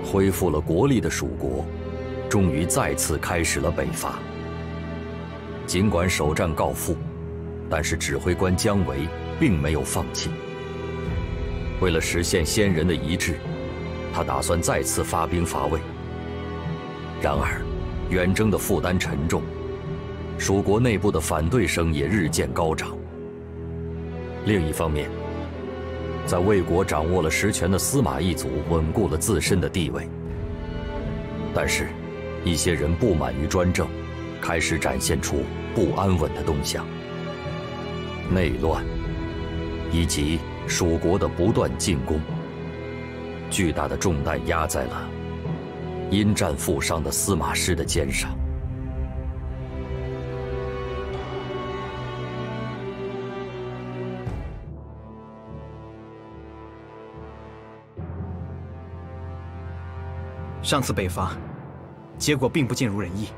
恢复了国力的蜀国，终于再次开始了北伐。尽管首战告负，但是指挥官姜维并没有放弃。为了实现先人的遗志，他打算再次发兵伐魏。然而，远征的负担沉重，蜀国内部的反对声也日渐高涨。另一方面，在魏国掌握了实权的司马一族稳固了自身的地位，但是，一些人不满于专政，开始展现出不安稳的动向。内乱，以及蜀国的不断进攻，巨大的重担压在了因战负伤的司马师的肩上。 上次北伐，结果并不尽如人意。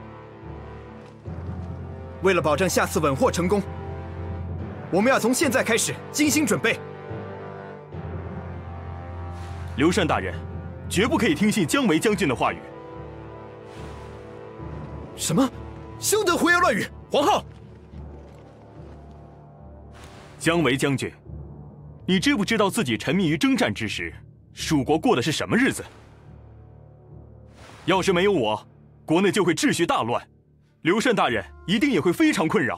为了保证下次稳获成功，我们要从现在开始精心准备。 刘禅大人，绝不可以听信姜维将军的话语。 什么？休得胡言乱语！黄皓， 姜维将军，你知不知道自己沉迷于征战之时，蜀国过的是什么日子？要是没有我，国内就会秩序大乱，刘禅大人一定也会非常困扰。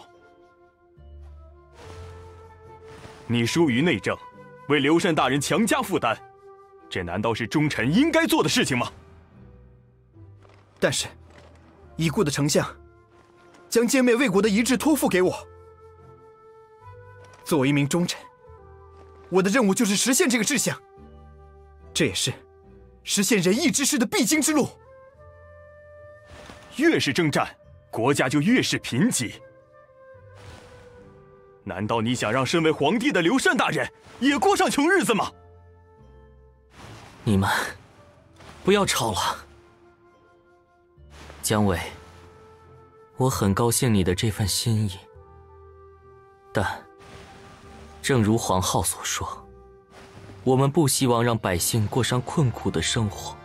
你疏于内政，为刘禅大人强加负担，这难道是忠臣应该做的事情吗？ 但是，已故的丞相将歼灭魏国的遗志托付给我。作为一名忠臣，我的任务就是实现这个志向，这也是实现仁义之事的必经之路。 越是征战，国家就越是贫瘠。难道你想让身为皇帝的刘禅大人也过上穷日子吗？ 你们不要吵了。姜维，我很高兴你的这份心意，但正如黄皓所说，我们不希望让百姓过上困苦的生活。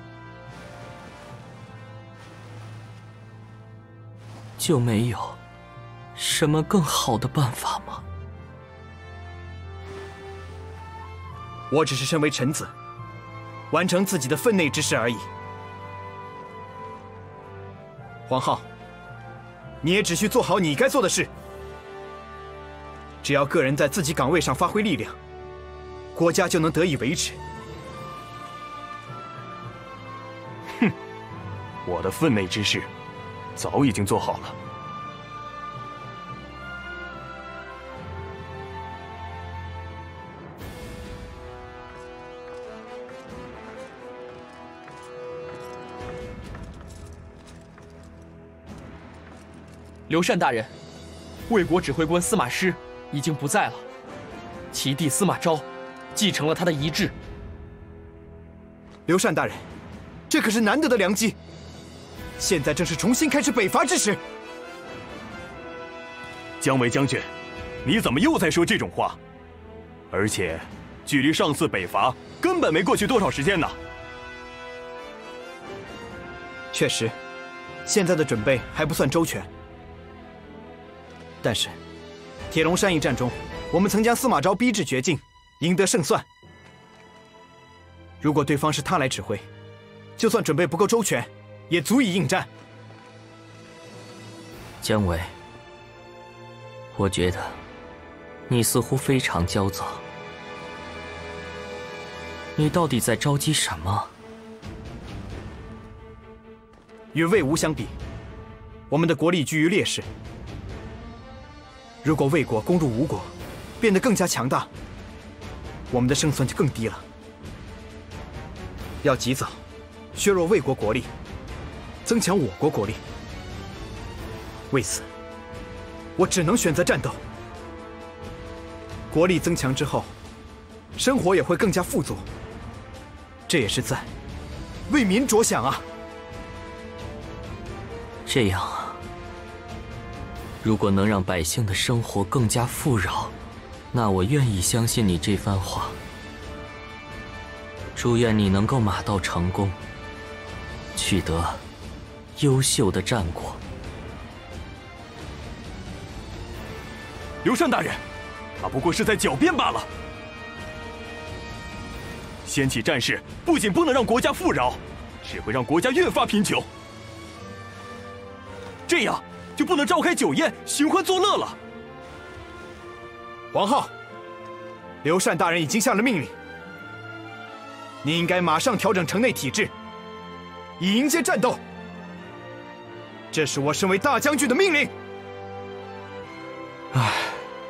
就没有什么更好的办法吗？ 我只是身为臣子，完成自己的分内之事而已。黄皓，你也只需做好你该做的事。只要个人在自己岗位上发挥力量，国家就能得以维持。 哼，我的分内之事早已经做好了。 刘禅大人，魏国指挥官司马师已经不在了，其弟司马昭继承了他的遗志。 刘禅大人，这可是难得的良机，现在正是重新开始北伐之时。 姜维将军，你怎么又在说这种话？而且，距离上次北伐根本没过去多少时间呢。 确实，现在的准备还不算周全。但是，铁龙山一战中，我们曾将司马昭逼至绝境，赢得胜算。如果对方是他来指挥，就算准备不够周全，也足以应战。 姜维，我觉得你似乎非常焦躁，你到底在着急什么？ 与魏吴相比，我们的国力居于劣势。如果魏国攻入吴国，变得更加强大，我们的胜算就更低了。要及早削弱魏国国力，增强我国国力。为此，我只能选择战斗。国力增强之后，生活也会更加富足，这也是在为民着想啊。 这样啊。如果能让百姓的生活更加富饶，那我愿意相信你这番话。祝愿你能够马到成功， 取得优秀的战果。 刘禅大人，他不过是在狡辩罢了。掀起战事不仅不能让国家富饶，只会让国家越发贫穷。这样就不能召开酒宴寻欢作乐了。 皇后，刘禅大人已经下了命令，你应该马上调整城内体制，以迎接战斗。这是我身为大将军的命令。唉。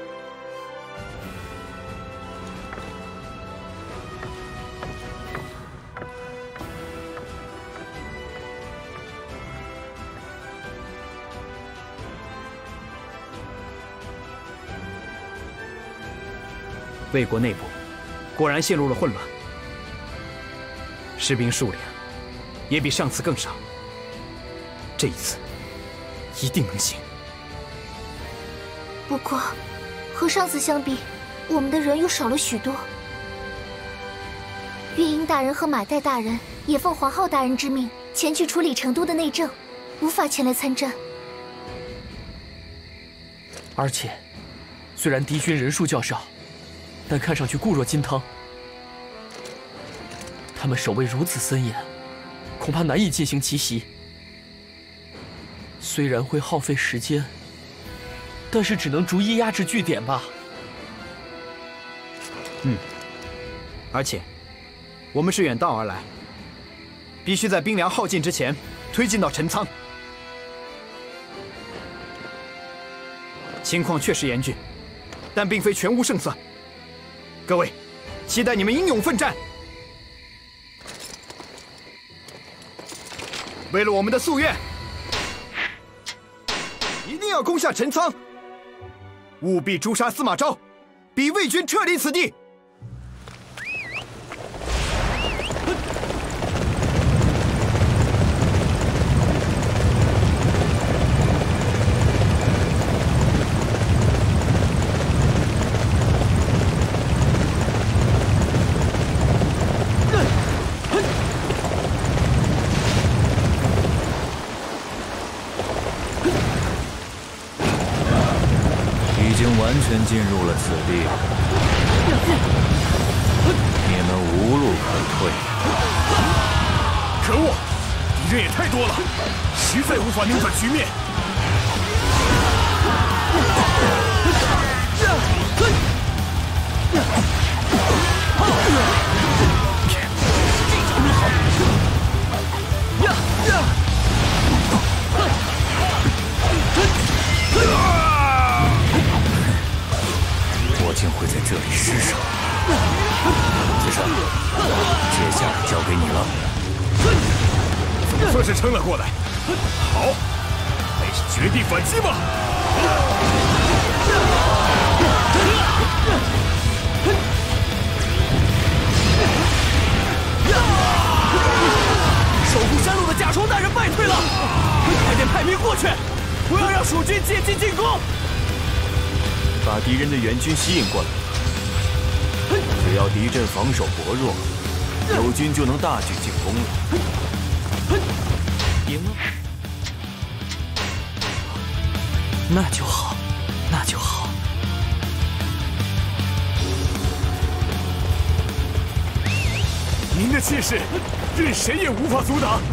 魏国内部果然陷入了混乱，士兵数量也比上次更少。这一次一定能行。 不过，和上次相比，我们的人又少了许多。乐英大人和马岱大人也奉皇后大人之命前去处理成都的内政，无法前来参战。 而且，虽然敌军人数较少，但看上去固若金汤。他们守卫如此森严，恐怕难以进行奇袭。虽然会耗费时间，但是只能逐一压制据点吧。 而且，我们是远道而来，必须在兵粮耗尽之前推进到陈仓。情况确实严峻，但并非全无胜算。各位，期待你们英勇奋战。为了我们的夙愿，一定要攻下陈仓，务必诛杀司马昭，逼魏军撤离此地。 完全进入了此地，你们无路可退。 可恶，敌人也太多了，实在无法扭转局面。 我竟会在这里失手。子胜，接下来交给你了。 总算是撑了过来。好，还是绝地反击吧。 守护山路的甲虫大人败退了，快点派兵过去，不要让蜀军借机进攻。 把敌人的援军吸引过来，只要敌阵防守薄弱，友军就能大举进攻了。 赢了？ 那就好，那就好。 您的气势，任谁也无法阻挡。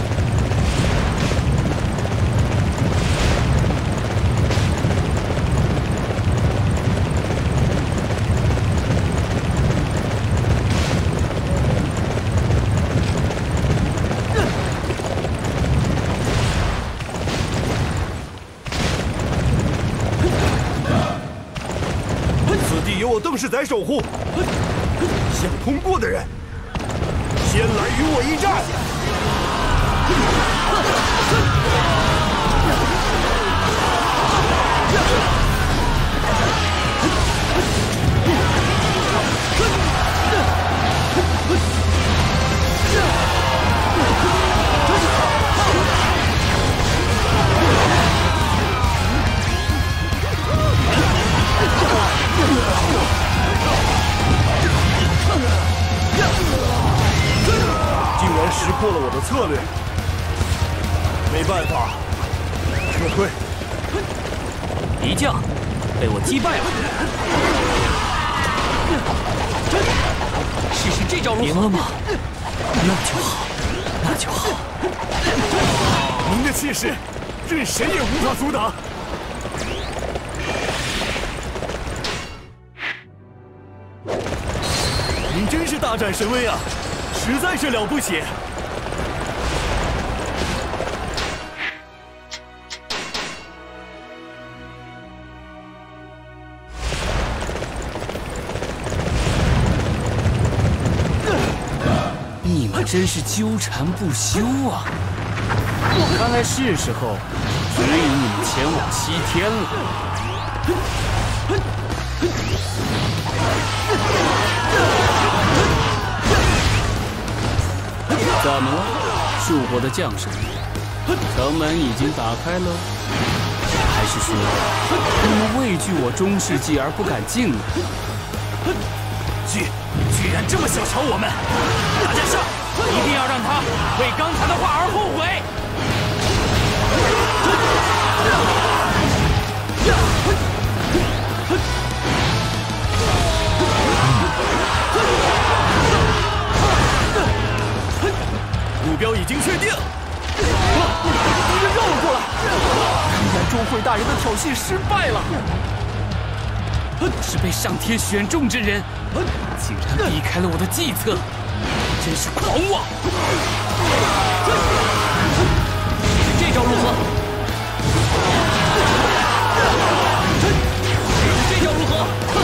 邓世载守护，想通过的人，先来与我一战！竟然识破了我的策略， 没办法，撤退。 敌将被我击败了。 试试这招如何？ 赢了吗？那就好，那就好。 您的气势，任谁也无法阻挡。您真是大展神威啊，实在是了不起。 你们真是纠缠不休啊！看来是时候指引你们前往西天了。怎么了，树国的将士？城门已经打开了，还是说你们畏惧我中世纪而不敢进来？ 居然这么小瞧我们！大家上！ 一定要让他为刚才的话而后悔！ 目标已经确定。 敌人绕了过来，看来钟会大人的挑衅失败了。是被上天选中之人，竟然避开了我的计策，真是狂妄！这招如何？这招如何？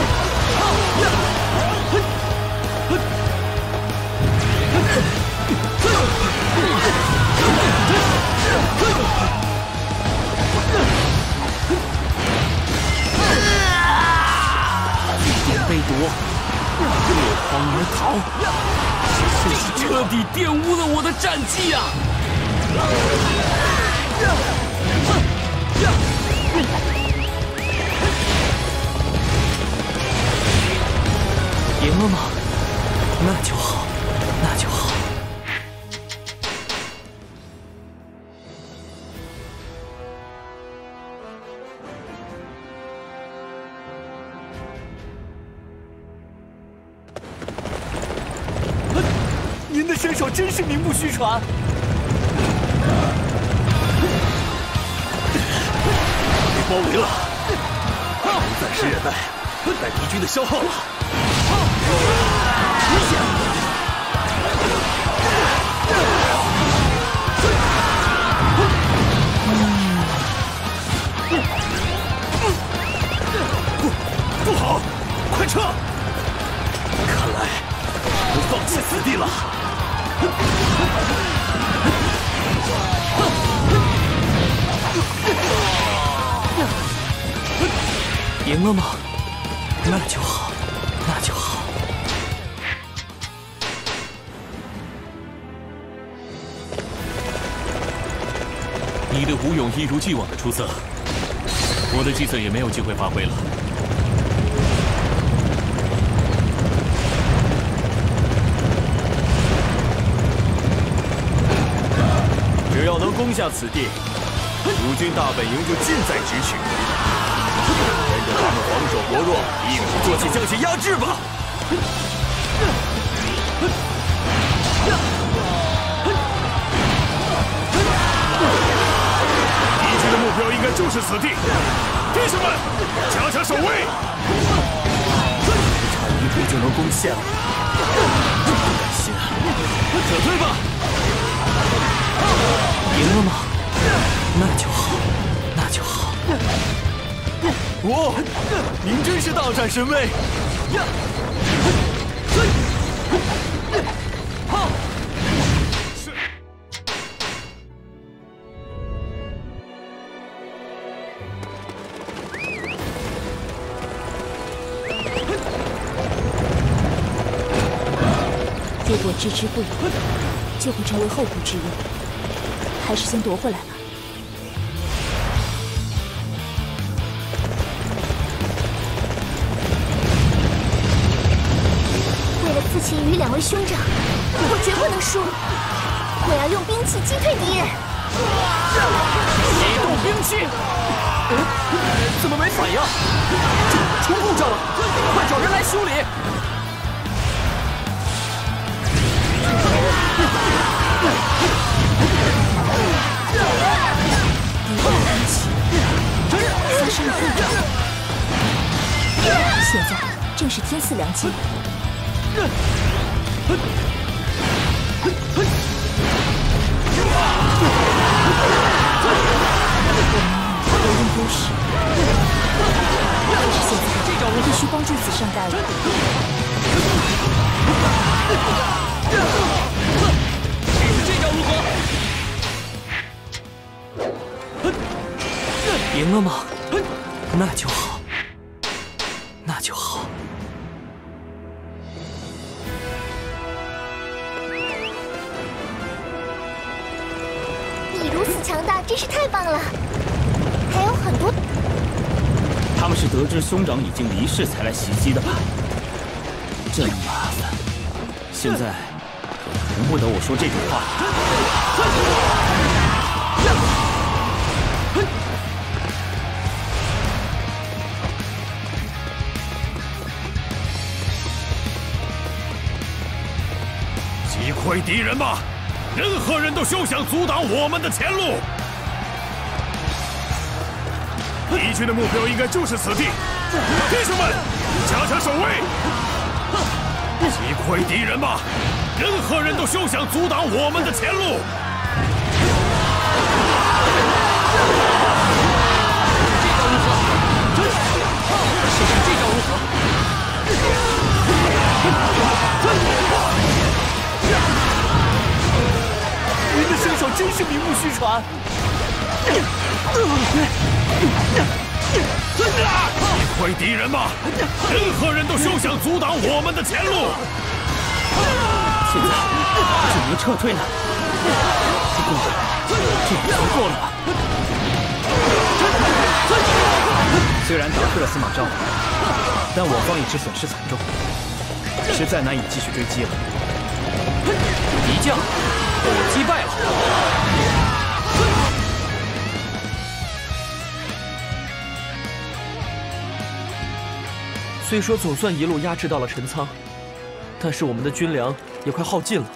被夺，落荒而逃，这真是彻底玷污了我的战绩啊！ 赢了吗？那就好，那就好。 您的身手真是名不虚传。被包围了，暂时忍耐，待敌军的消耗了。不好，快撤！看来不放弃此地了。 赢了吗？那就好，那就好。 你的武勇一如既往的出色，我的计策也没有机会发挥了。只要能攻下此地，蜀军大本营就近在咫尺。趁着他们防守薄弱，一鼓作气向前压制吧！敌军的目标应该就是此地，弟兄们，加强守卫！ 差一步就能攻陷了，真不甘心啊！ 撤退吧！ 赢了吗？那就好，那就好。 哦，您真是大展神威！ 如果置之不理，就会成为后顾之忧。还是先夺回来吧。 为了刺秦羽两位兄长，我绝不能输！我要用兵器击退敌人！ 启动兵器。怎么没反应？出故障了，快找人来修理。 敌人兵器发生了故障，现在正是天赐良机。有人优势，可是现在我必须帮助紫上大人。 这招如何？ 赢了吗？那就好，那就好。 你如此强大，真是太棒了！还有很多。 他们是得知兄长已经离世才来袭击的吧？真麻烦！现在可容不得我说这种话。 击溃敌人吧！任何人都休想阻挡我们的前路。敌军的目标应该就是此地，弟兄们，加强守卫！击溃敌人吧！任何人都休想阻挡我们的前路。 试试这招如何？您的身手真是名不虚传。 击溃敌人吧！任何人都休想阻挡我们的前路。 现在只能撤退了。不过，这样足够了吧？ 虽然打退了司马昭，但我方已知损失惨重，实在难以继续追击了。 敌将被我击败了。虽说总算一路压制到了陈仓，但是我们的军粮也快耗尽了。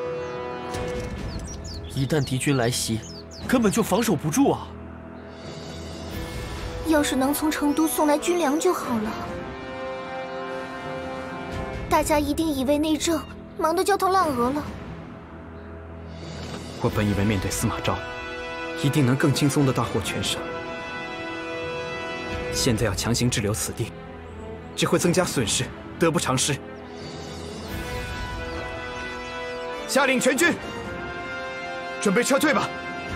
一旦敌军来袭，根本就防守不住啊！ 要是能从成都送来军粮就好了。大家一定以为内政忙得焦头烂额了。 我本以为面对司马昭，一定能更轻松地大获全胜。现在要强行滞留此地，只会增加损失，得不偿失。下令全军准备撤退吧。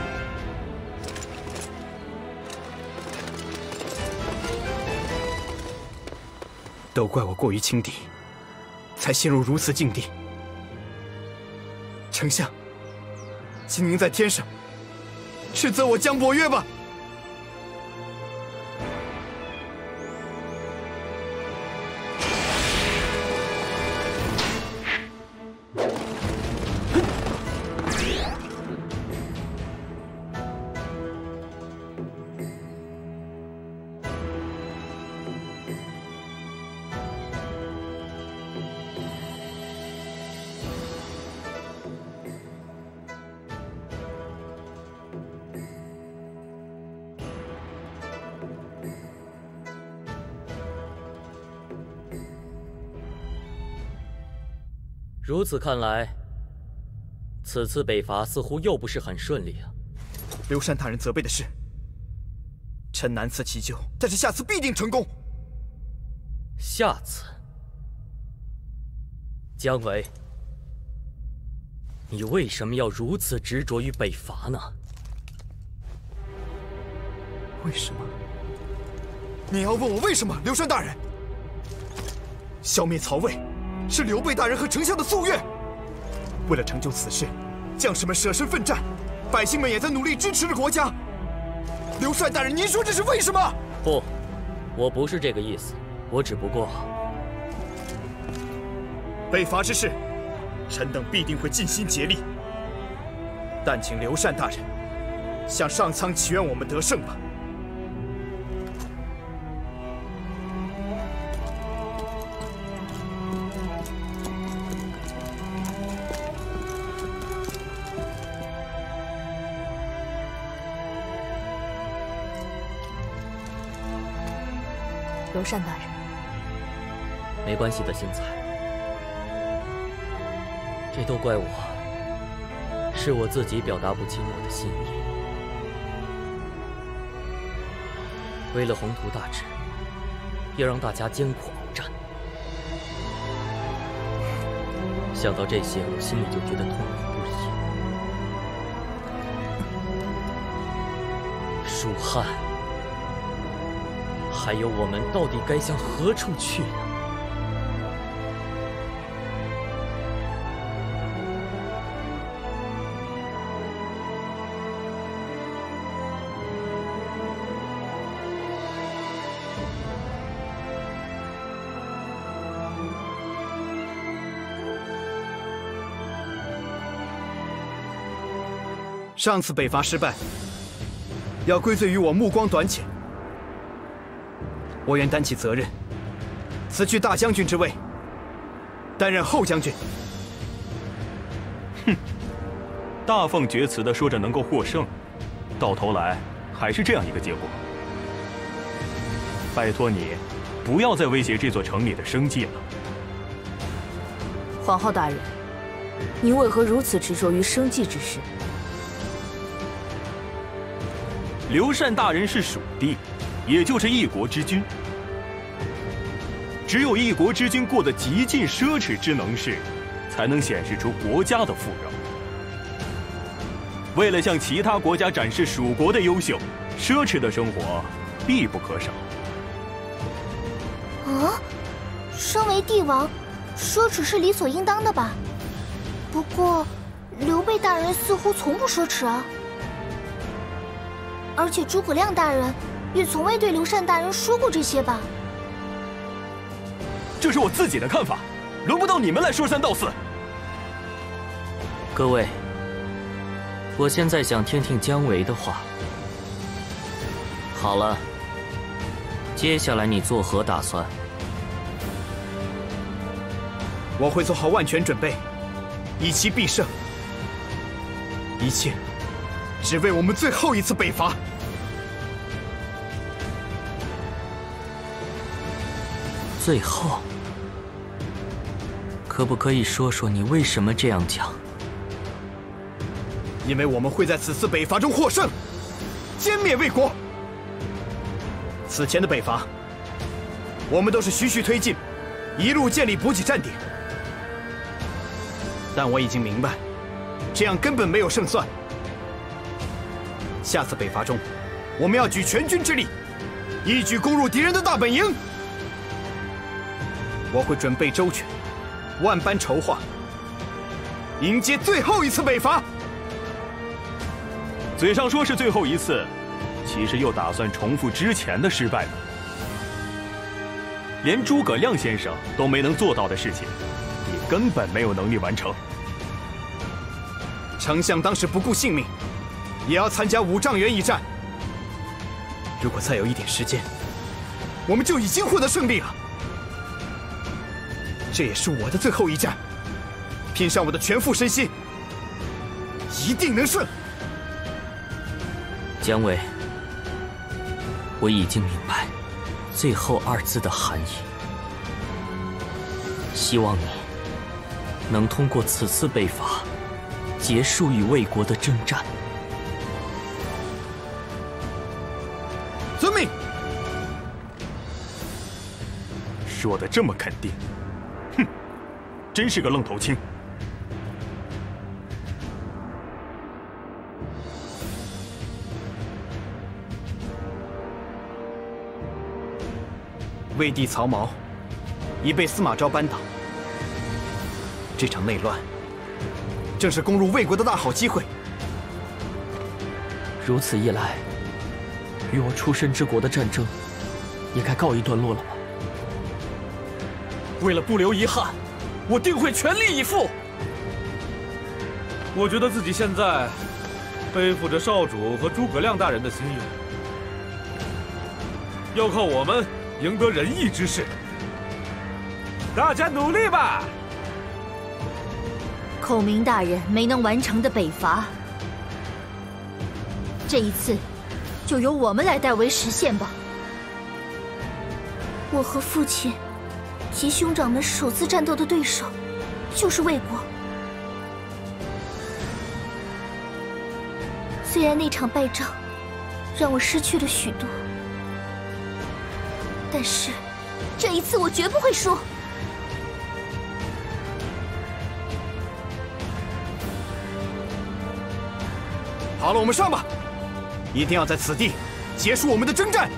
都怪我过于轻敌，才陷入如此境地。丞相，请您在天上斥责我江伯约吧。 如此看来，此次北伐似乎又不是很顺利啊。 刘禅大人责备的是，臣难辞其咎，但是下次必定成功。 下次，姜维，你为什么要如此执着于北伐呢？ 为什么？你要问我为什么，刘禅大人？消灭曹魏是刘备大人和丞相的夙愿。为了成就此事，将士们舍身奋战，百姓们也在努力支持着国家。刘禅大人，您说这是为什么？ 不，我不是这个意思，我只不过…… 北伐之事，臣等必定会尽心竭力。但请刘禅大人向上苍祈愿我们得胜吧。 刘禅大人， 没关系的，星彩，这都怪我，是我自己表达不清我的心意。为了宏图大志，要让大家艰苦鏖战。想到这些，我心里就觉得痛苦不已。蜀汉。 还有我们到底该向何处去呢？ 上次北伐失败，要归罪于我目光短浅。 我愿担起责任，辞去大将军之位，担任后将军。 哼，大放厥词的说着能够获胜，到头来还是这样一个结果。拜托你，不要再威胁这座城里的生计了。 皇后大人，您为何如此执着于生计之事？ 刘禅大人是蜀地。 也就是一国之君，只有一国之君过得极尽奢侈之能事，才能显示出国家的富饶。为了向其他国家展示蜀国的优秀，奢侈的生活必不可少。 啊，身为帝王，奢侈是理所应当的吧？不过，刘备大人似乎从不奢侈啊，而且诸葛亮大人。 也从未对刘禅大人说过这些吧？ 这是我自己的看法，轮不到你们来说三道四。 各位，我现在想听听姜维的话。好了，接下来你作何打算？ 我会做好万全准备，以其必胜。一切，只为我们最后一次北伐。 最后，可不可以说说你为什么这样讲？ 因为我们会在此次北伐中获胜，歼灭魏国。此前的北伐，我们都是徐徐推进，一路建立补给站点。但我已经明白，这样根本没有胜算。下次北伐中，我们要举全军之力，一举攻入敌人的大本营。 我会准备周全，万般筹划，迎接最后一次北伐。 嘴上说是最后一次，其实又打算重复之前的失败呢。连诸葛亮先生都没能做到的事情，你根本没有能力完成。 丞相当时不顾性命，也要参加5丈原一战。如果再有一点时间，我们就已经获得胜利了。 这也是我的最后一战，拼上我的全副身心，一定能胜。 姜维，我已经明白“最后”2字的含义。希望你能通过此次北伐，结束与魏国的征战。 遵命。 说得这么肯定。 哼，真是个愣头青。 魏帝曹髦已被司马昭扳倒，这场内乱正是攻入魏国的大好机会。 如此一来，与我出身之国的战争也该告一段落了吧？ 为了不留遗憾，我定会全力以赴。 我觉得自己现在背负着少主和诸葛亮大人的心愿，要靠我们赢得仁义之士。大家努力吧！ 孔明大人没能完成的北伐，这一次就由我们来代为实现吧。 我和父亲及兄长们首次战斗的对手就是魏国。虽然那场败仗让我失去了许多，但是这一次我绝不会输。 好了，我们上吧！一定要在此地结束我们的征战。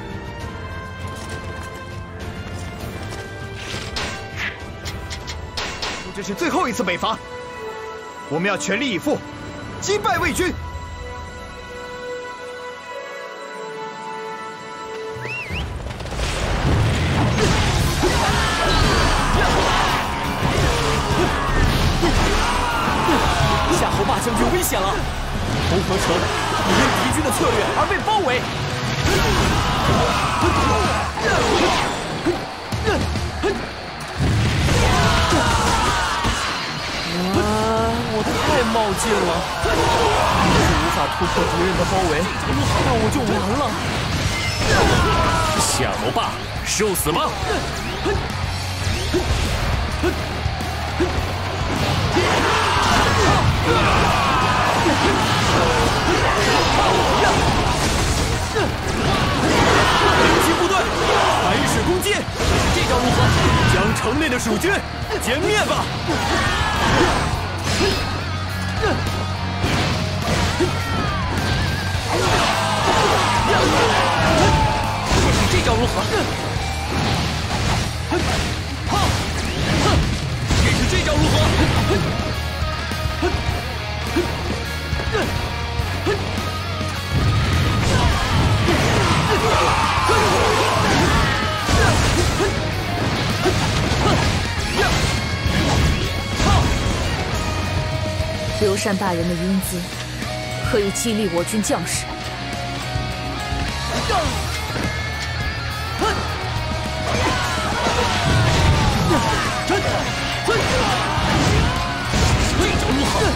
这是最后一次北伐，我们要全力以赴，击败魏军。 夏侯霸将军危险了！红河城已因敌军的策略而被包围。我太冒进了，要是无法突破敌人的包围，那我就完了。 夏侯霸，受死吧！ 刘琦部队开始攻击，这招如何？ 将城内的蜀军歼灭吧！ 这招如何？试试这招如何？ 刘禅大人的英姿，可以激励我军将士。 这招如何？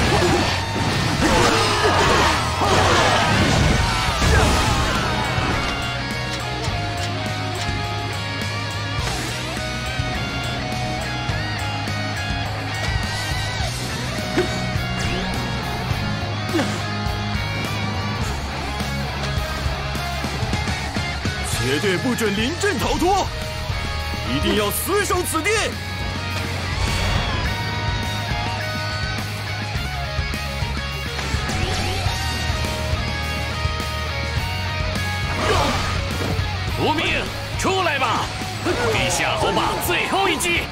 绝对不准临阵逃脱，一定要死守此地！ 无名，出来吧，给夏侯霸最后一击！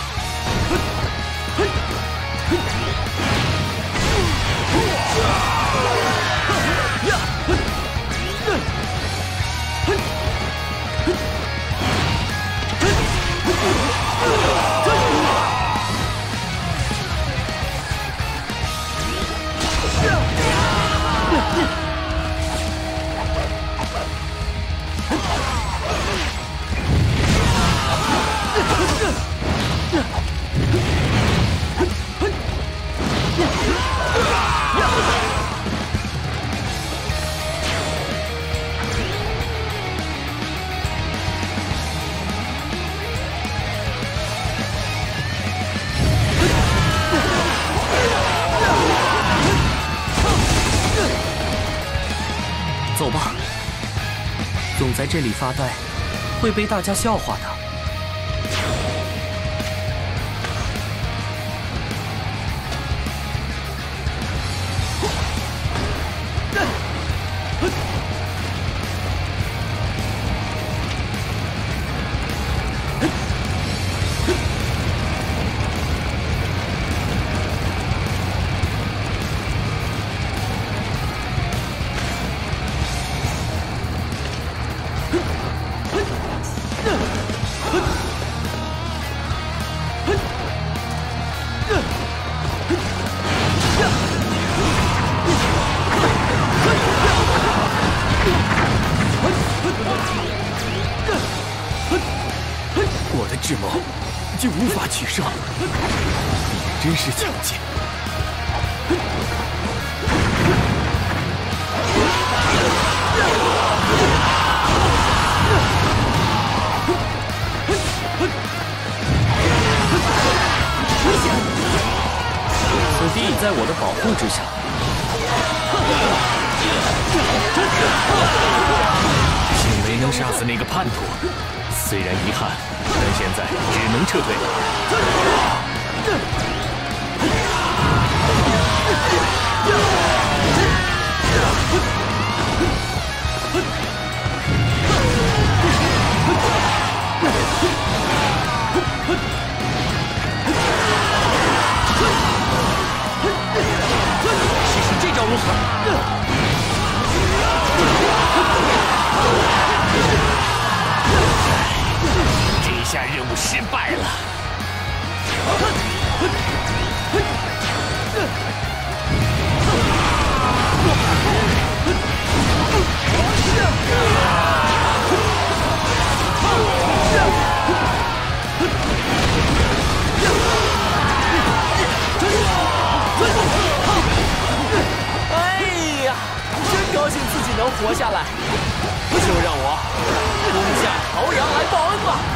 走吧，总在这里发呆，会被大家笑话的。 我的智谋竟无法取胜，你真是强劲。此地在我的保护之下。幸没能杀死那个叛徒，虽然遗憾，但现在只能撤退了。试试这招如何？这下任务失败了。哎呀，真高兴自己能活下来，就让我攻下朝阳来报恩吧。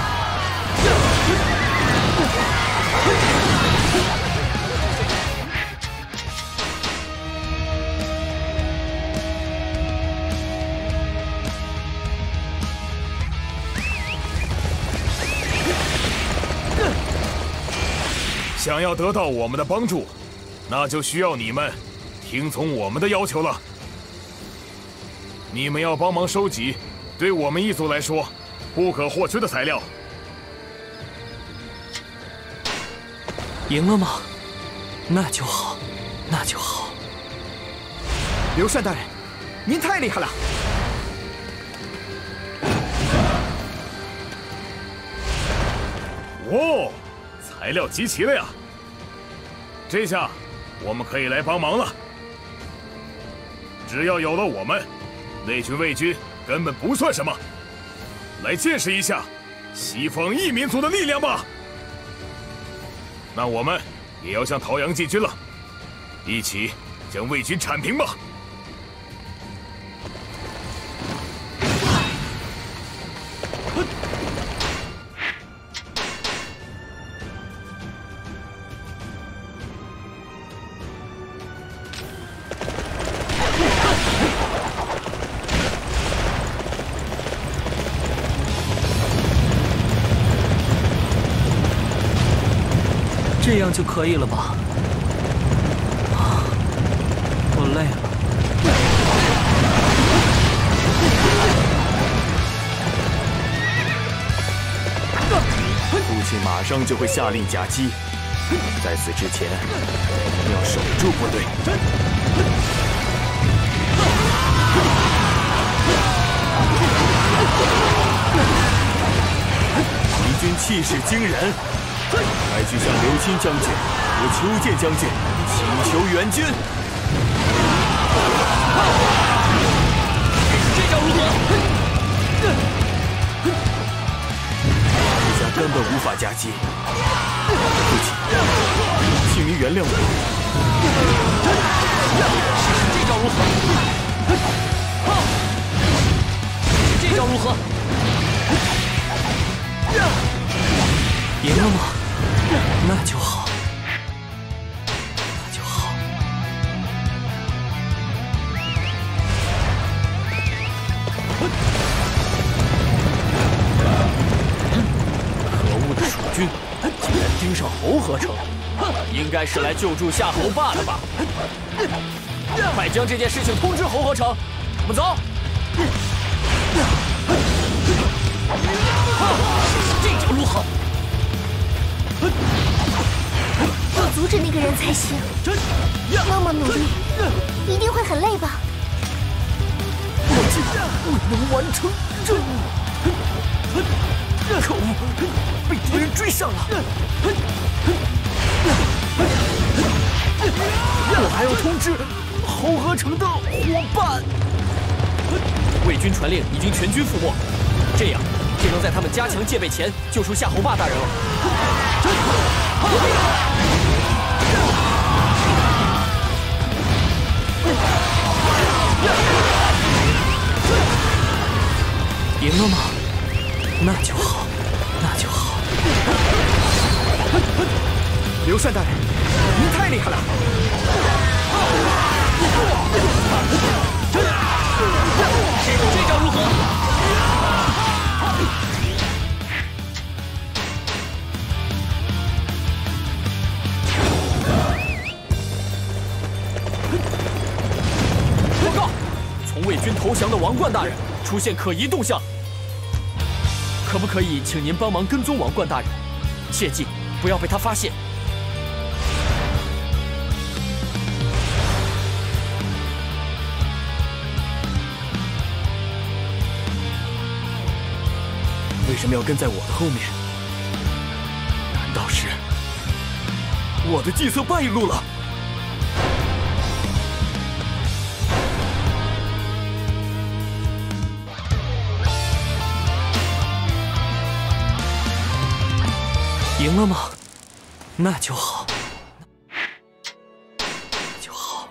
想要得到我们的帮助，那就需要你们听从我们的要求了。你们要帮忙收集对我们一族来说不可或缺的材料。 赢了吗？那就好，那就好。 刘禅大人，您太厉害了！ 哦，材料集齐了呀！这下我们可以来帮忙了。只要有了我们，那群魏军根本不算什么。来见识一下西方异民族的力量吧！那我们也要向桃阳进军了，一起将魏军铲平吧！ 这样就可以了吧？我累了。 父亲马上就会下令夹击，在此之前，我们要守住部队。敌军气势惊人。快去向刘钦将军和邱建将军请求援军。这招如何？这下根本无法夹击。父亲，请您原谅我。试试这招如何？试试这招如何？赢了吗？那就好，那就好。可恶的蜀军竟然盯上侯河城，应该是来救助夏侯霸的吧？快将这件事情通知侯河城，我们走。这招如何？ 要阻止那个人才行。那么努力，一定会很累吧？ 我竟未能完成任务！可恶，被敌人追上了！我还要通知侯河城的伙伴。魏军传令已经全军覆没，这样就能在他们加强戒备前救出夏侯霸大人了。 赢了吗？那就好，那就好。 刘禅大人，您太厉害了！ 这招如何？ 报告，从魏军投降的王冠大人出现可疑动向，可不可以请您帮忙跟踪王冠大人？切记不要被他发现。 为什么要跟在我的后面？难道是我的计策败露了？ 赢了吗？那就好，那就好。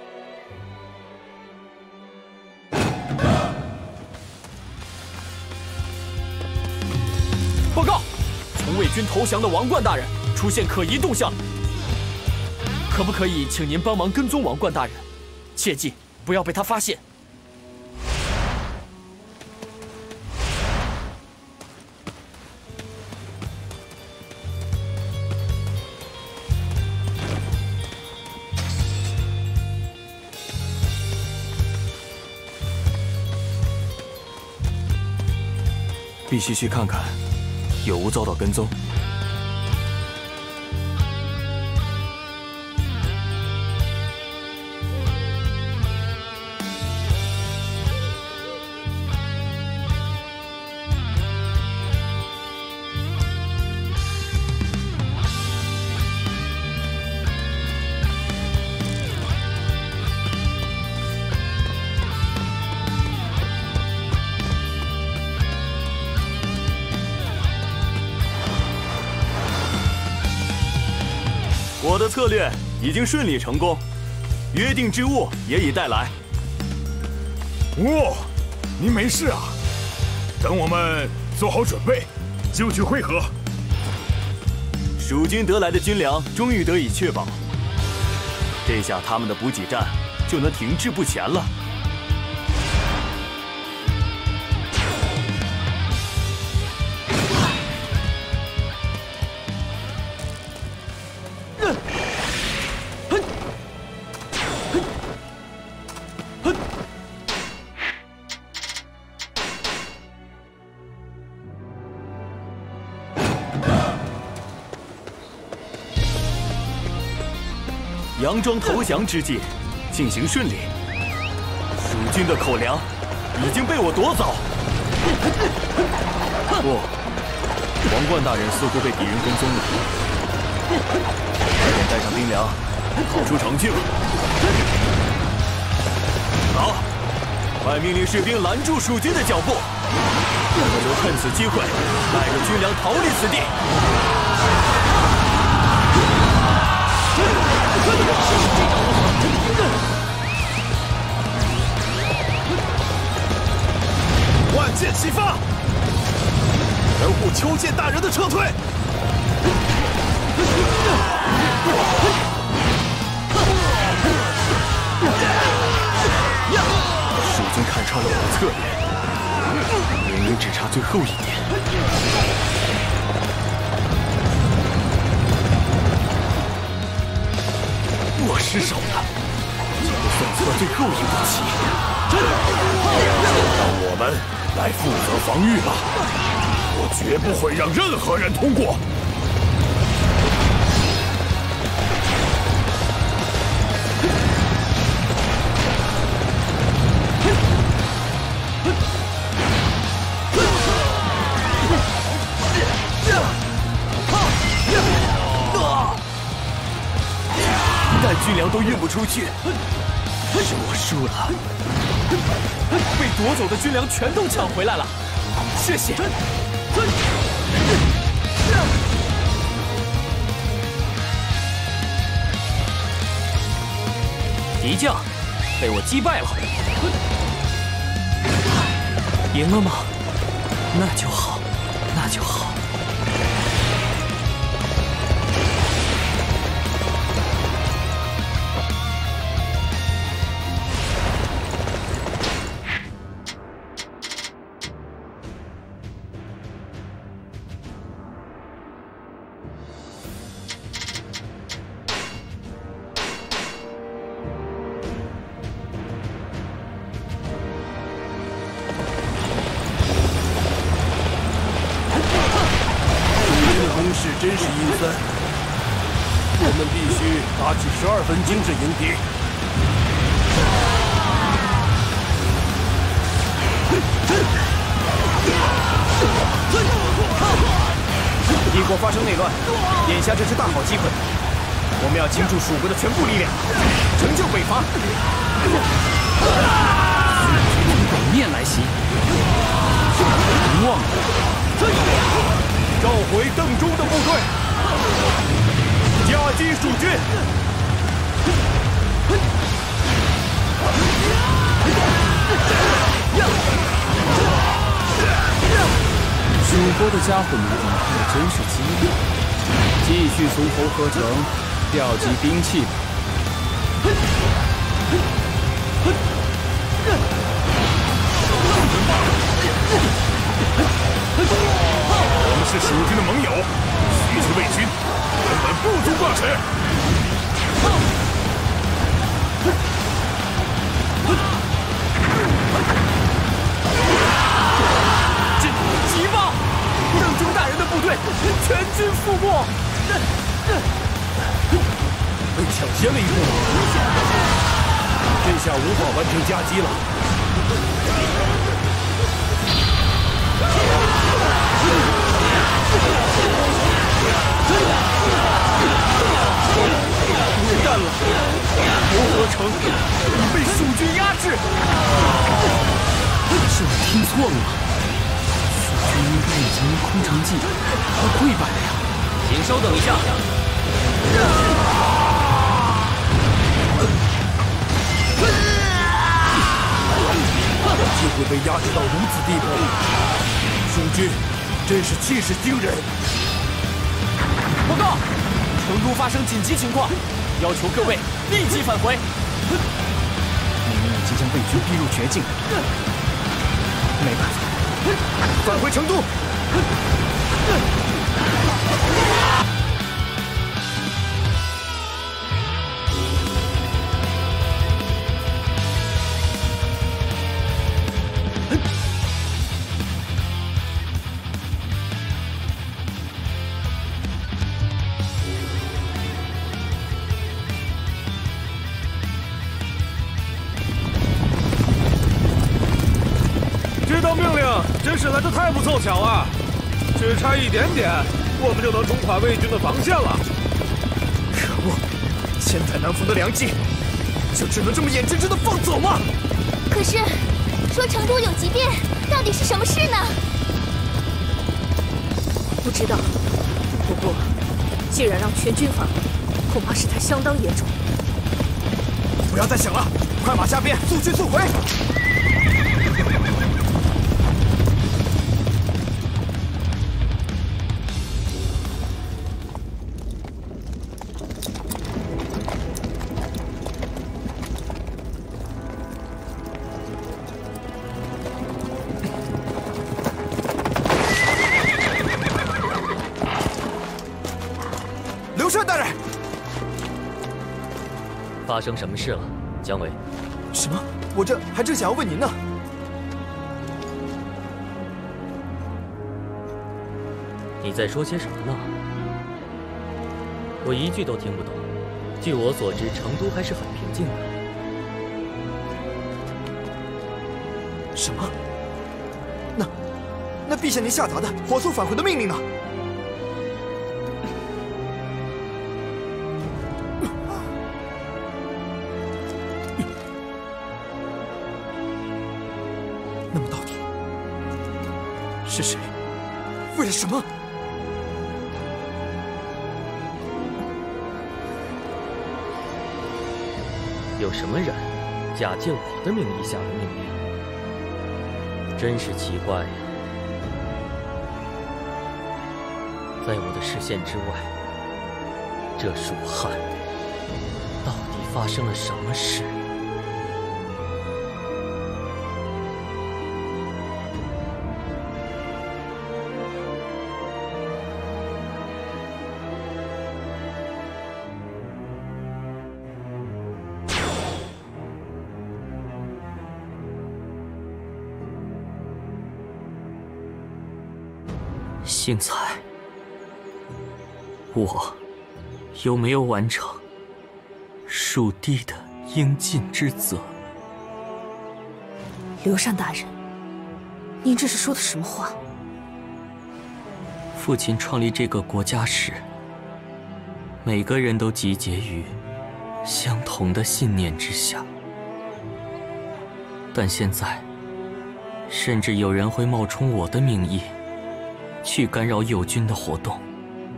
报告，从魏军投降的王冠大人出现可疑动向，可不可以请您帮忙跟踪王冠大人？切记不要被他发现。 必须去看看，有无遭到跟踪。 我的策略已经顺利成功，约定之物也已带来。 哦，您没事啊？等我们做好准备，就去会合。 蜀军得来的军粮终于得以确保，这下他们的补给站就能停滞不前了。佯装投降之计进行顺利，蜀军的口粮已经被我夺走。 不，王冠大人似乎被敌人跟踪了。 快点带上兵粮，逃出城去吧。好，快命令士兵拦住蜀军的脚步，我们就趁此机会带着军粮逃离此地。 万箭齐发，掩护丘剑大人的撤退。 蜀军看穿了我的策略，明明只差最后一点。我失手了，这就算错最后一步棋。 让我们来负责防御吧，我绝不会让任何人通过。 一袋军粮都运不出去，是我输了。 被夺走的军粮全都抢回来了，谢谢。 敌将被我击败了， 赢了吗？那就好，那就好。 真是阴森，我们必须打起12分精神迎敌。 帝国发生内乱，眼下这是大好机会，我们要倾注蜀国的全部力量，成就北伐。 从北面来袭，无望了。 召回邓忠的部队，夹击蜀军。 蜀国的家伙们也真是激烈，继续从侯河城调集兵器吧。 我们是蜀军的盟友，区区魏军根本不足挂齿。 急报！邓忠大人的部队全军覆没， 被抢先了一步，这下无法完成夹击了。 完蛋了！侯河城已被蜀军压制。 是我听错了吗？蜀军应该已经用空城计和跪拜了呀。 请稍等一下。 竟会被压制到如此地步，蜀军真是气势惊人。 报告，成都发生紧急情况，要求各位立即返回。 明明已经将魏军逼入绝境，没办法，返回成都。 真是来得太不凑巧了，只差一点点，我们就能冲垮魏军的防线了。 可恶，千载难逢的良机，就只能这么眼睁睁的放走吗？ 可是，说成都有急变，到底是什么事呢？ 不知道。不过，既然让全军返回，恐怕事态相当严重。 不要再想了，快马加鞭，速去速回。 刘彻大人， 发生什么事了，姜维？ 什么？我这还正想要问您呢。 你在说些什么呢？我一句都听不懂。据我所知，成都还是很平静的。 什么？那陛下您下达的火速返回的命令呢？ 是谁为了什么？ 有什么人假借我的名义下的命令？真是奇怪呀！在我的视线之外，这蜀汉到底发生了什么事？星彩，我有没有完成蜀地的应尽之责？ 刘禅大人，您这是说的什么话？ 父亲创立这个国家时，每个人都集结于相同的信念之下，但现在，甚至有人会冒充我的名义，去干扰友军的活动。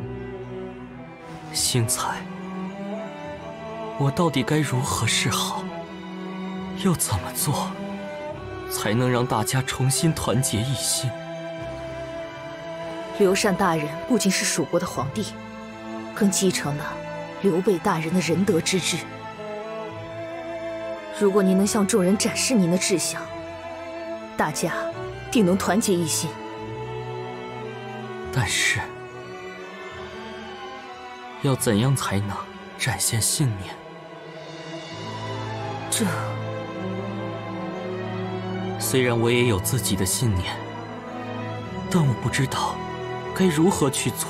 星彩，我到底该如何是好？要怎么做，才能让大家重新团结一心？ 刘禅大人不仅是蜀国的皇帝，更继承了刘备大人的仁德之治。如果您能向众人展示您的志向，大家定能团结一心。 但是，要怎样才能展现信念？ 这…… 虽然我也有自己的信念，但我不知道该如何去做。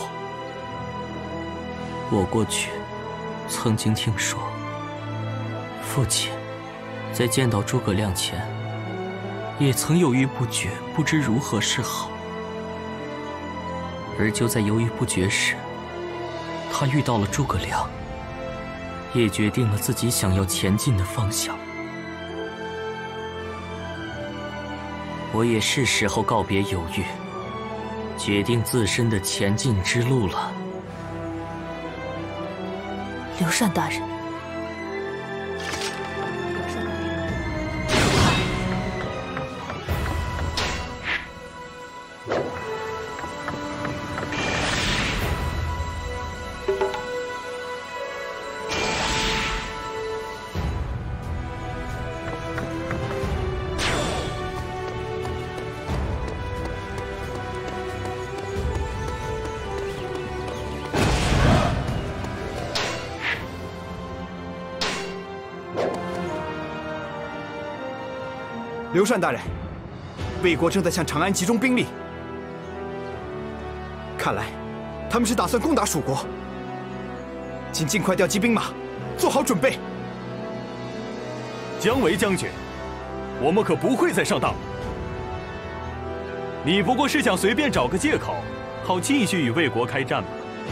我过去曾经听说，父亲在见到诸葛亮前，也曾犹豫不决，不知如何是好。而就在犹豫不决时，他遇到了诸葛亮，也决定了自己想要前进的方向。我也是时候告别犹豫，决定自身的前进之路了。 刘禅大人， 刘禅大人，魏国正在向长安集中兵力，看来他们是打算攻打蜀国，请尽快调集兵马，做好准备。 姜维将军，我们可不会再上当。你不过是想随便找个借口，好继续与魏国开战吗？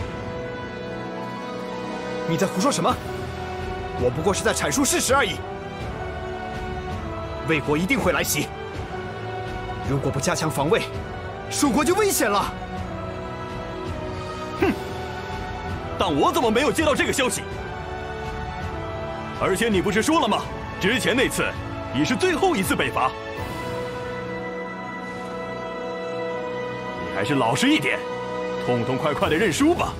你在胡说什么？我不过是在阐述事实而已。魏国一定会来袭，如果不加强防卫，蜀国就危险了。 哼！但我怎么没有接到这个消息？而且你不是说了吗？之前那次已是最后一次北伐。你还是老实一点，痛痛快快的认输吧。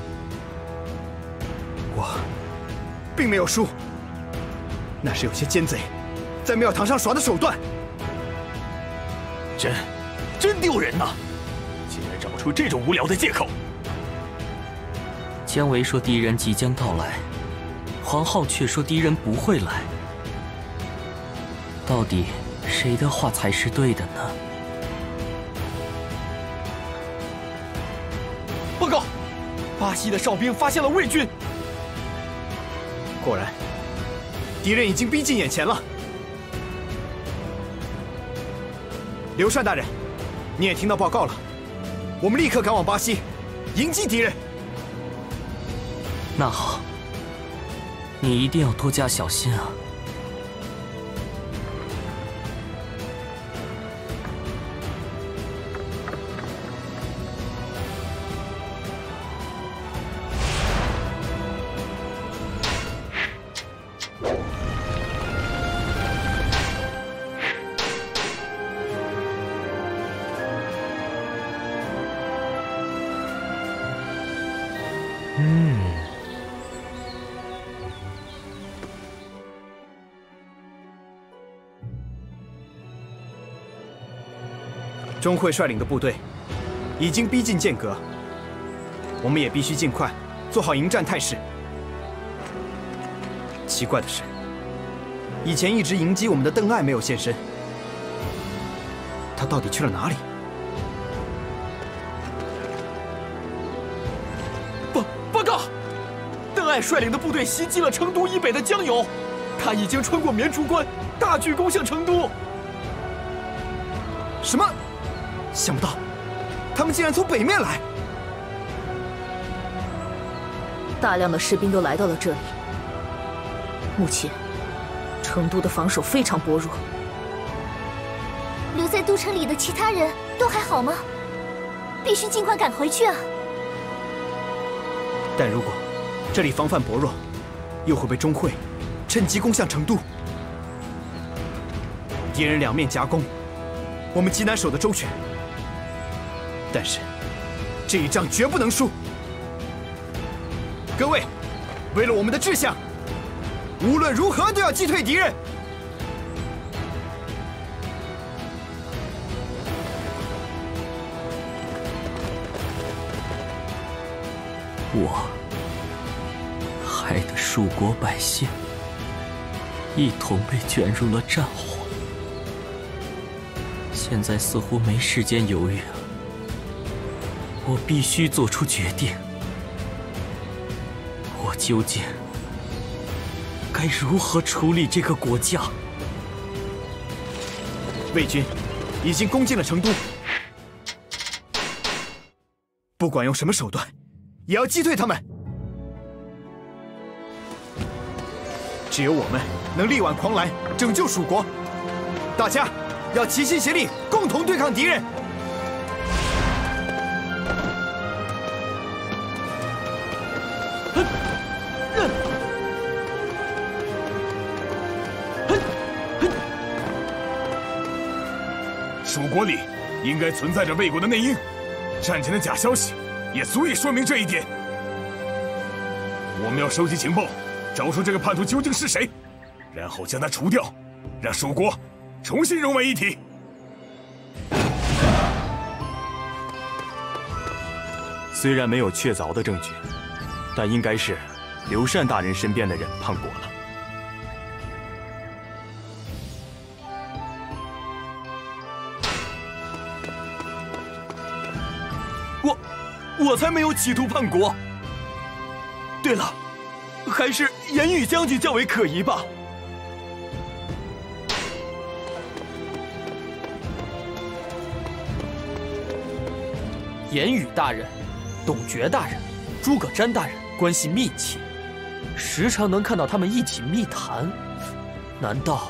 我并没有输，那是有些奸贼在庙堂上耍的手段， 真丢人呐！竟然找出这种无聊的借口。 姜维说敌人即将到来，黄皓却说敌人不会来，到底谁的话才是对的呢？ 报告，巴西的哨兵发现了魏军。 果然，敌人已经逼近眼前了。刘禅大人，你也听到报告了，我们立刻赶往巴西，迎击敌人。 那好，你一定要多加小心啊！ 钟会率领的部队已经逼近剑阁，我们也必须尽快做好迎战态势。奇怪的是，以前一直迎击我们的邓艾没有现身，他到底去了哪里？ 报告，邓艾率领的部队袭击了成都以北的江油，他已经穿过绵竹关，大举攻向成都。 什么？想不到，他们竟然从北面来！ 大量的士兵都来到了这里。目前，成都的防守非常薄弱。 留在都城里的其他人都还好吗？必须尽快赶回去啊！ 但如果这里防范薄弱，又会被钟会趁机攻向成都。敌人两面夹攻，我们极难守得周全。但是，这一仗绝不能输。各位，为了我们的志向，无论如何都要击退敌人。 我害得蜀国百姓一同被卷入了战火，现在似乎没时间犹豫了。我必须做出决定，我究竟该如何处理这个国家？ 魏军已经攻进了成都，不管用什么手段，也要击退他们。只有我们能力挽狂澜，拯救蜀国。大家要齐心协力，共同对抗敌人。 蜀国里应该存在着魏国的内应，战前的假消息也足以说明这一点。我们要收集情报，找出这个叛徒究竟是谁，然后将他除掉，让蜀国重新融为一体。 虽然没有确凿的证据，但应该是刘禅大人身边的人叛国了。我才没有企图叛国。对了，还是严羽将军较为可疑吧。 严羽大人、董厥大人、诸葛瞻大人关系密切，时常能看到他们一起密谈。难道？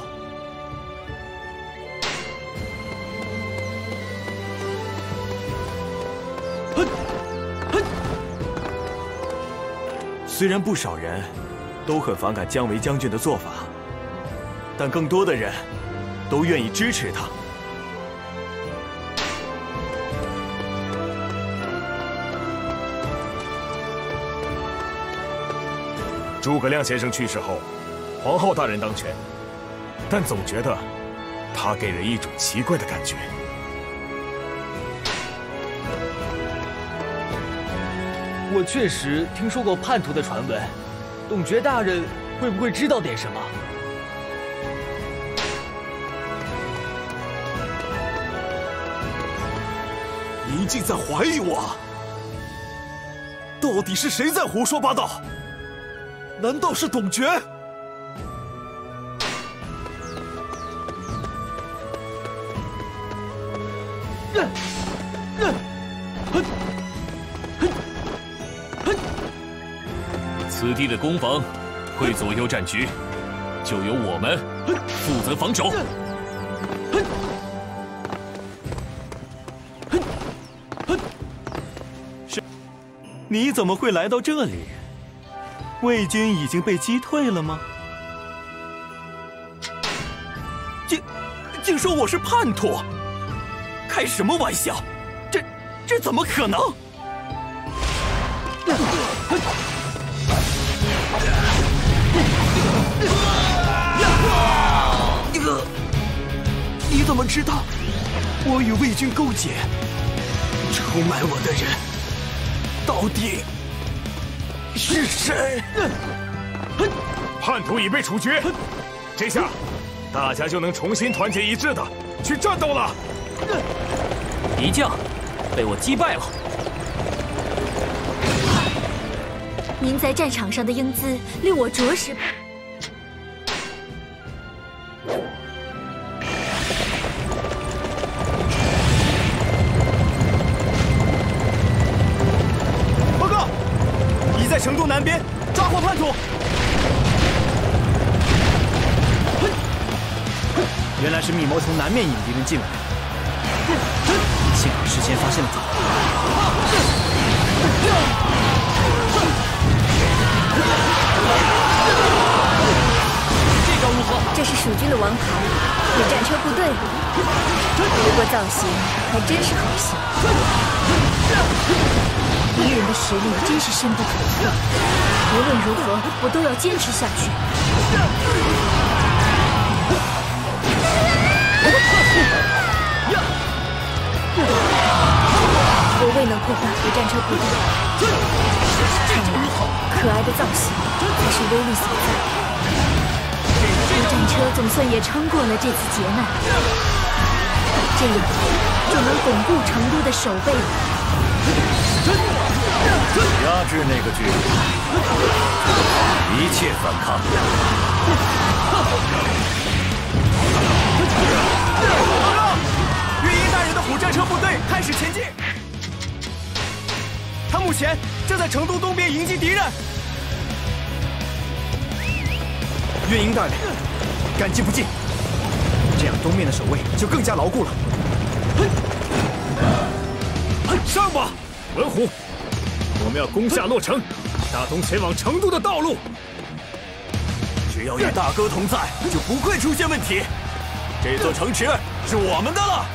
虽然不少人都很反感姜维将军的做法，但更多的人都愿意支持他。 诸葛亮先生去世后，黄皓大人当权，但总觉得他给人一种奇怪的感觉。 我确实听说过叛徒的传闻，董厥大人会不会知道点什么？ 您竟在怀疑我？到底是谁在胡说八道？难道是董厥？ 此地的攻防会左右战局，就由我们负责防守。 是，你怎么会来到这里？魏军已经被击退了吗？竟说我是叛徒，开什么玩笑？这怎么可能？ 想知道我与魏军勾结、出卖我的人到底是谁？ 叛徒已被处决，这下大家就能重新团结一致的去战斗了。 敌将被我击败了。 您在战场上的英姿令我着实。 报告，已在成都南边抓获叛徒。 原来是密谋从南面引敌人进来，幸好事先发现了早。 这招如何？ 这是蜀军的王牌，有战车部队，不过造型还真是好戏。敌人的实力真是深不可测，无论如何，我都要坚持下去。我未能破坏核战车部队，看来可爱的造型才是威力所在。核战车总算也撑过了这次劫难，这样就能巩固成都的守备了。 压制那个巨人，一切反抗。 报告，岳英大人的虎战车部队开始前进。他目前正在成都东边迎击敌人。 岳英大人，感激不尽。这样东面的守卫就更加牢固了。 上吧，文虎！我们要攻下洛城，打通前往成都的道路。 只要有大哥同在，就不会出现问题。这座城池是我们的了。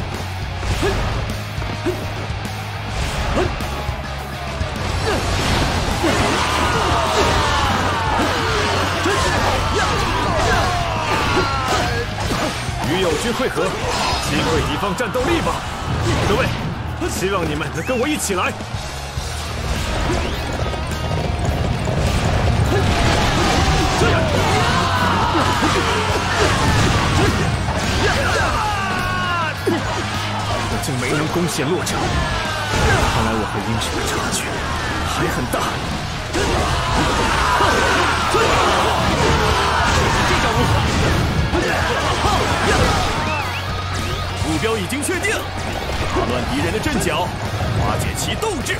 与友军会合，击溃敌方战斗力吧！各位，希望你们能跟我一起来。我竟没能攻陷洛城，看来我和英雄的差距还很大。 这招如何？目标已经确定，打乱敌人的阵脚，瓦解其斗志。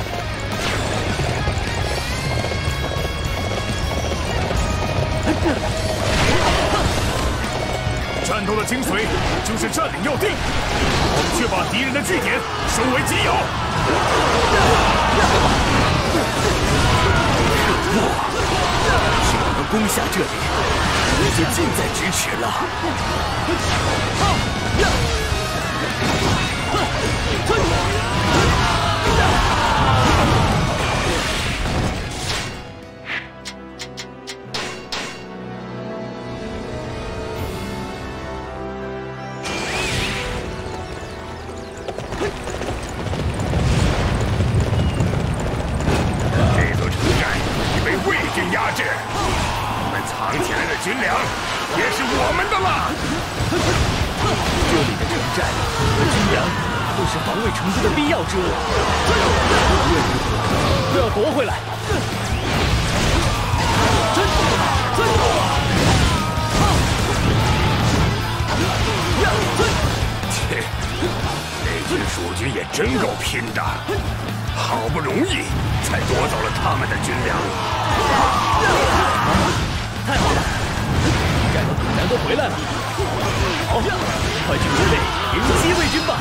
战斗的精髓就是占领要地，我们却把敌人的据点收为己有。 只要能攻下这里，也就近在咫尺了。 这座城寨已被魏军压制，你们藏起来的军粮也是我们的了。 这里的城寨和军粮都是防卫成都的必要之物，无论如何都要夺回来。 切，这群蜀军也真够拼的，好不容易才夺走了他们的军粮。 太好了，战斗可难都回来了。好，快去准备迎击魏军吧。